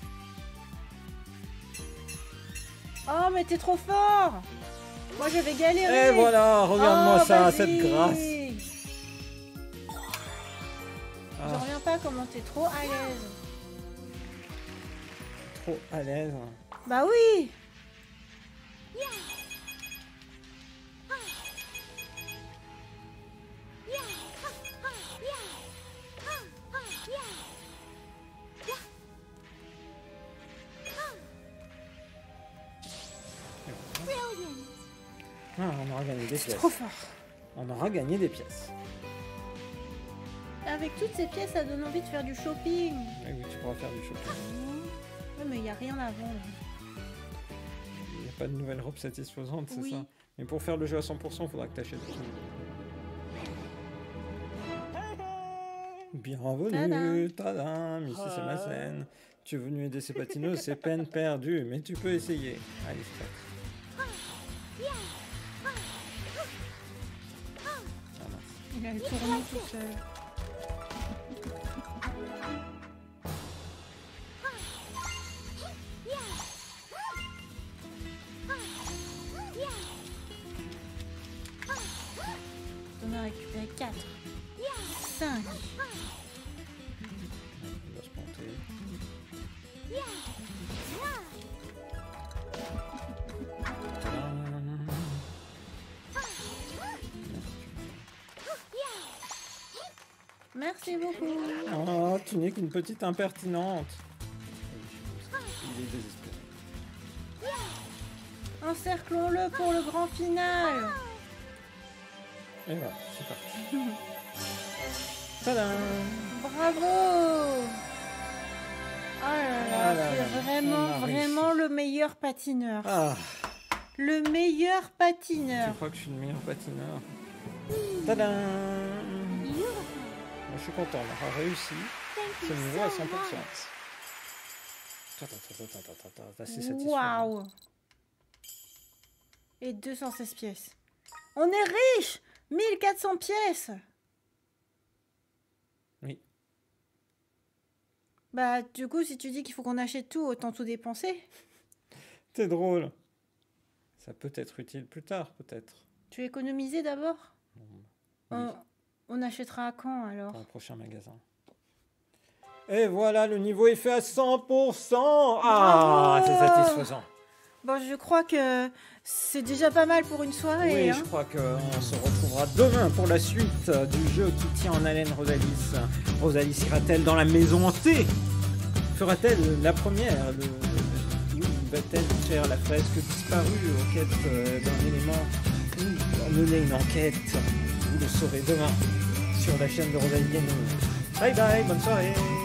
Speaker 1: Oh, mais t'es trop fort. Moi, je vais galérer.
Speaker 2: Et voilà, regarde-moi
Speaker 1: Oh,
Speaker 2: ça,
Speaker 1: vas-y.
Speaker 2: cette grâce.
Speaker 1: Je
Speaker 2: Ah,
Speaker 1: reviens pas comment t'es trop à l'aise.
Speaker 2: trop à l'aise.
Speaker 1: Bah oui.
Speaker 2: Ah, on aura gagné des
Speaker 1: C'est
Speaker 2: pièces.
Speaker 1: trop fort.
Speaker 2: On aura gagné des pièces.
Speaker 1: Avec toutes ces pièces, ça donne envie de faire du shopping.
Speaker 2: Oui, oui, tu pourras faire du shopping.
Speaker 1: Ouais, mais il n'y a rien à vendre.
Speaker 2: Il n'y a pas de nouvelle robe satisfaisante, c'est
Speaker 1: Oui.
Speaker 2: ça. Mais pour faire le jeu à cent pour cent, il faudra que tu achètes tout. Bienvenue, tadam, ici c'est ma scène. Tu es venu aider ces patineuses, c'est peine perdue, mais tu peux essayer. Allez, c'est parti. Ah, mince.
Speaker 1: Il a tourné tout seul. On a récupéré quatre, cinq.
Speaker 2: Il va se planter. Tadam.
Speaker 1: Merci beaucoup.
Speaker 2: Oh, tu n'es qu'une petite impertinente. Il est désespéré.
Speaker 1: Encerclons-le pour le grand final.
Speaker 2: Et voilà, c'est parti. Tadam!
Speaker 1: Bravo. Oh là là,
Speaker 2: Ah là
Speaker 1: c'est
Speaker 2: là, on
Speaker 1: vraiment,
Speaker 2: a
Speaker 1: vraiment
Speaker 2: réussi.
Speaker 1: le meilleur patineur.
Speaker 2: Ah,
Speaker 1: Le meilleur
Speaker 2: tu
Speaker 1: patineur.
Speaker 2: crois que je suis le meilleur patineur? Tadam! Je suis content, on a réussi ce niveau à cent pour cent. Attends, attends, attends, attends, attends, attends, c'est satisfaisant.
Speaker 1: Waouh. Et deux cent seize pièces. On est riche. mille quatre cents pièces.
Speaker 2: Oui.
Speaker 1: Bah, du coup, si tu dis qu'il faut qu'on achète tout, autant tout dépenser.
Speaker 2: T'es drôle. Ça peut être utile plus tard, peut-être.
Speaker 1: Tu veux économiser d'abord?
Speaker 2: Oui,
Speaker 1: on, on achètera à quand alors?
Speaker 2: dans le prochain magasin. Et voilà, le niveau est fait à cent pour cent. Ah,
Speaker 1: Bravo.
Speaker 2: c'est satisfaisant.
Speaker 1: Bon, je crois que c'est déjà pas mal pour une soirée.
Speaker 2: Oui,
Speaker 1: hein.
Speaker 2: je crois qu'on se retrouvera demain pour la suite du jeu qui tient en haleine Rosalis. Rosalis ira-t-elle dans la maison hantée? Fera-t-elle la première? Le... Va-t-elle faire la fresque disparue en quête euh, d'un élément ou mener une enquête? Vous le saurez demain sur la chaîne de Rosalie Gaming. Bye bye, bonne soirée.